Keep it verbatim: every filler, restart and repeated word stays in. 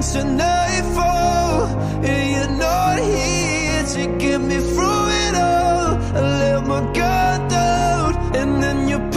into nightfall, and you're not here to get me through it all. I let my guard down, and then you